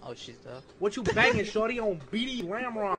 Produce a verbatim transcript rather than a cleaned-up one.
Oh, she's up. What you banging, shorty, on B D Ramrod?